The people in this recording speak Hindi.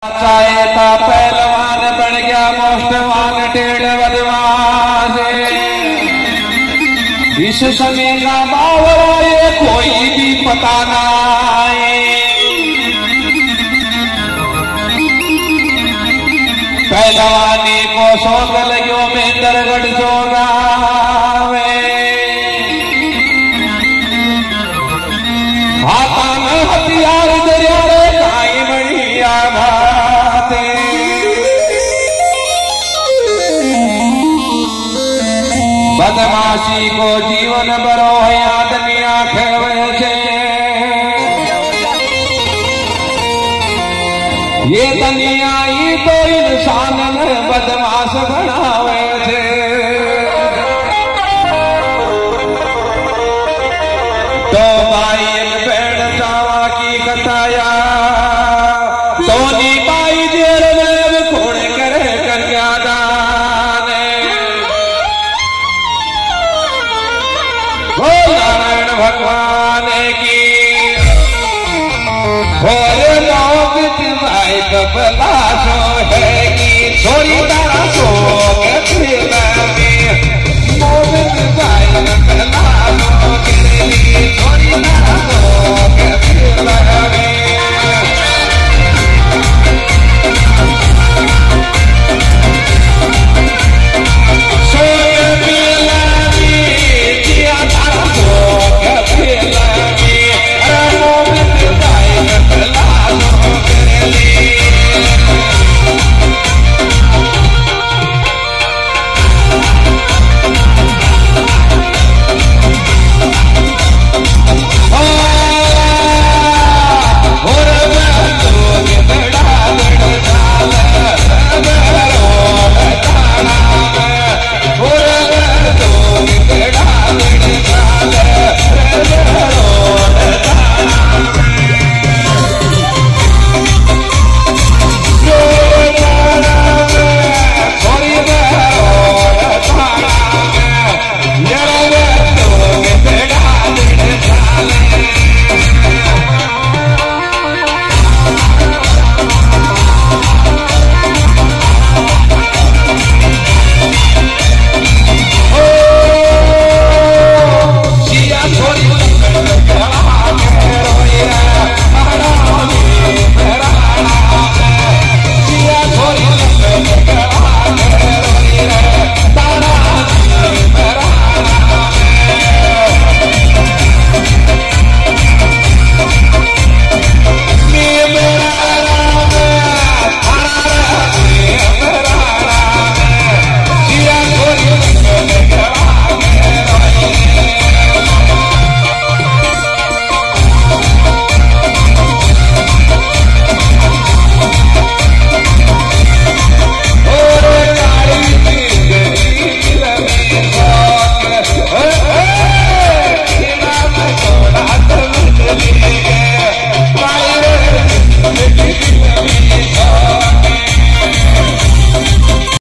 चाहे था पहलवान बन गया मोस्टवान टेढ़ बदमाश। इस समय का बावरा ये कोई भी पता ना है। पहलवानी को शौक लग्यो में दरगढ़ जोगा हाथा में हथियार दरियारे काई बढ़िया भाते। बदमाशी को जीवन बरो है आदमी खेवे से। ये दुनिया ही तो इंसान में बदमाश बनावे थे। तो भाई पेड़ जावा की कथाया तो नी पाई जेल में खोड़ करे कन्यादान। हो नारायण भगवान की भोर लोग भाई कबला सो है कि छोरी तारा सो